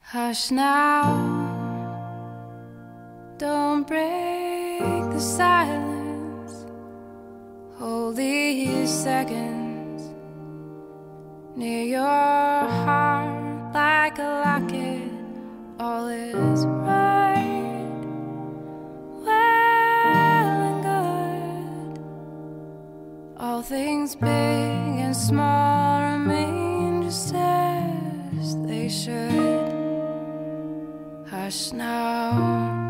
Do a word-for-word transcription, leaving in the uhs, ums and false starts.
Hush now, don't break the silence. Hold these seconds near your heart like a locket. All is right, well and good. All things big and small remain just as they should. Hush now.